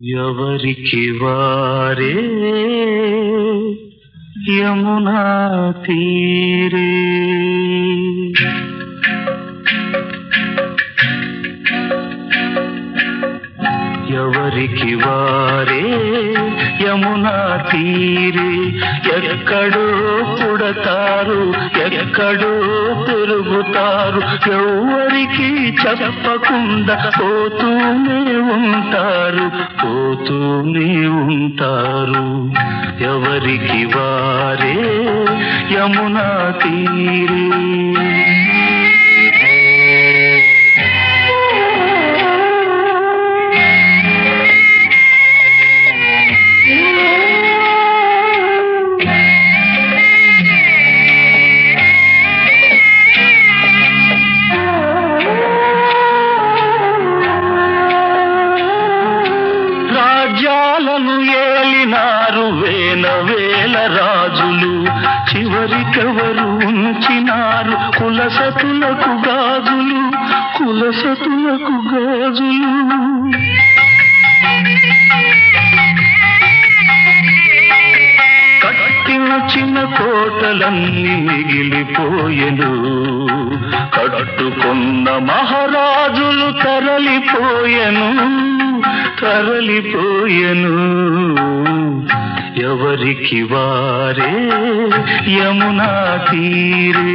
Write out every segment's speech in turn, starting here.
ఎవరికి వారే యమునా తీరే ఎవరికి వారే యమునా తీరే ఎక్కడో పుడతారు ఎక్కడో పెరుగుతారు ఎవరికి చెప్పకుండా పోతూనే ఉంటారు ఎవరికి వారే యమునా తీరే ఏలినారు వేల వేల రాజులు చివరికెవరు ఉంచినారు కులసతులకు గాజులు కట్టిన కోటలన్నీ మిగిలిపోయెను కట్టుకున్న మహారాజులు తరలిపోయెను ఎవరికి వారే యమునా తీరే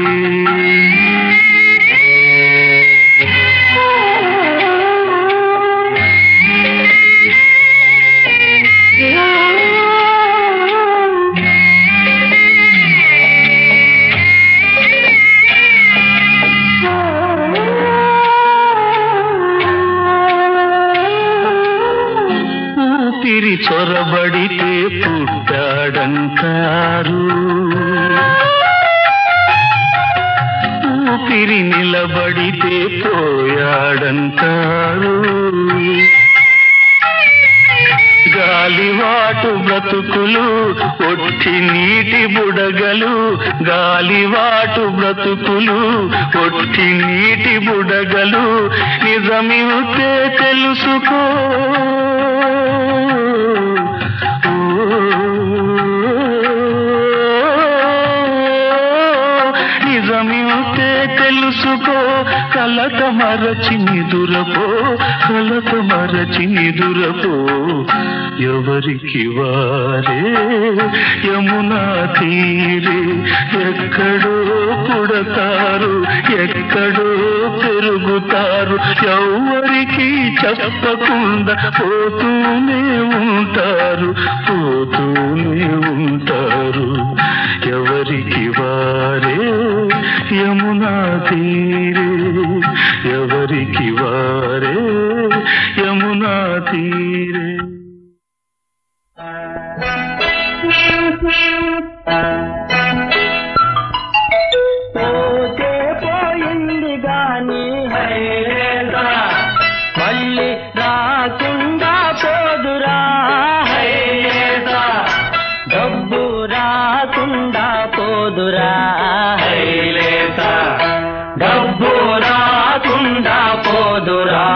ఊపిరి చొరబడితే పుట్టాడంటారు ఊపిరి నిలబడితే పోయాడంటారు గాలివాటు బ్రతుకులు ఒట్టి నీటి బుడగలు గాలివాటు బ్రతుకులు ఒట్టి నీటి బుడగలు నిజమివుతే తెలుసుకో నిజమివుతే తెలుసుకో కలత మరచి నిదురపో ఎవరికి వారే యమునా తీరే ఎక్కడో పుడతారు ఎక్కడో పెరుగుతారు ఎవరికి చెప్పకుండా పోతూనే ఉంటారు ఎవరికి వారే యమునా తీరే ఎవరికి వారే యమునా తీరే పోతే పోయింది గాని మళ్ళీ రాకుండా పోదురా డబ్బు రాకుండా పోదురా డబ్బు రాకుండా పోదురా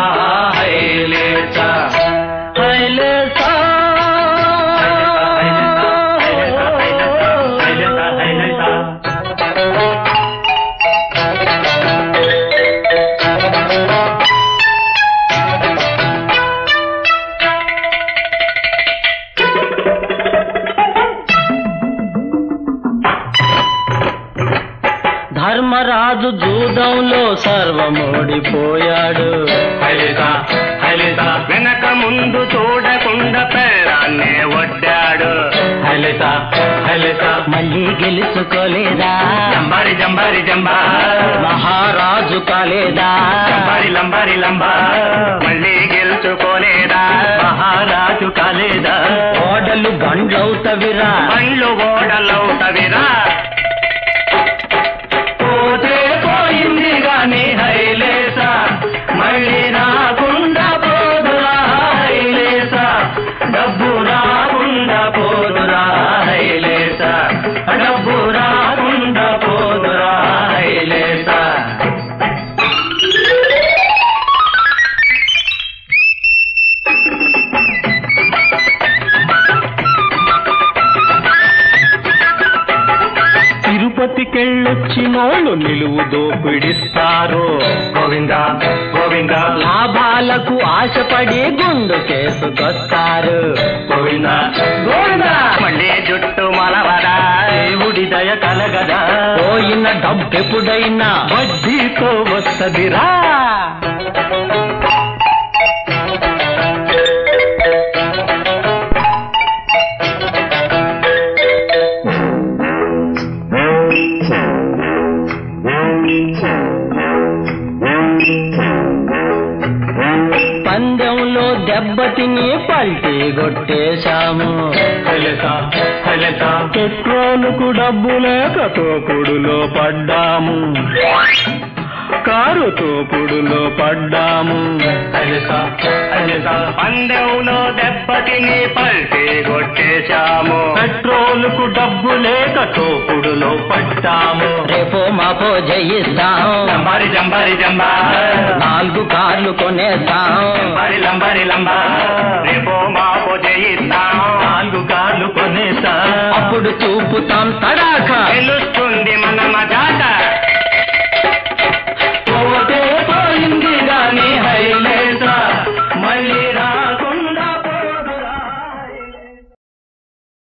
ధర్మరాజు జూదంలో సర్వమోడిపోయాడు వెనక ముందు చూడకుండా పేరాన్నే వడ్డాడు మళ్ళీ గెలుచుకోలేదా జంబా మహారాజు కాలేదా లంబా మళ్ళీ గెలుచుకోలేదా మహారాజు కాలేదా ఓడలు బండ్లవుతవిరా పోయింది గాని హైలేసా మళ్ళీ రాకుండా పోదురా హైలేసా డబ్బు రాకుండా పోదురా హైలేసా డబ్బు రాకుండా పోదురా హైలేసా గెలిచినోళ్ళు నిలువు దోపిడిస్తారు. గోవింద గోవింద లాభాలకు ఆశపడి గుండు చేసుకొస్తారు. గోవింద గోవింద మళ్ళీ జుట్టు మలవదా, దేవుడి దయ కలగదా, పోయిన డబ్బెప్పుడైనా వడ్డీతో వస్తదిరా. పందెంలో దెబ్బతిని పల్టీ కొట్టేశాము. పెట్రోలుకు డబ్బు లేక తోపుడులో పడ్డాము, కారు తోపుడులో పడ్డాము. పందెంలో దెబ్బతిని పల్టీ కొట్టేశాము. పెట్రోలుకు డబ్బు లేక తోపుడులో పడ్డాము. రేపో మాపో జయిస్తాం, లంబారి జంబారి జంబా, 4 కార్లు కొనేస్తాం. లంబారి లంబారి లంబా, రేపో మాపో జయిస్తాం. 4 కార్లు కొనేసా, అప్పుడు చూపుతాం తడాక, తెలుస్తుంది మన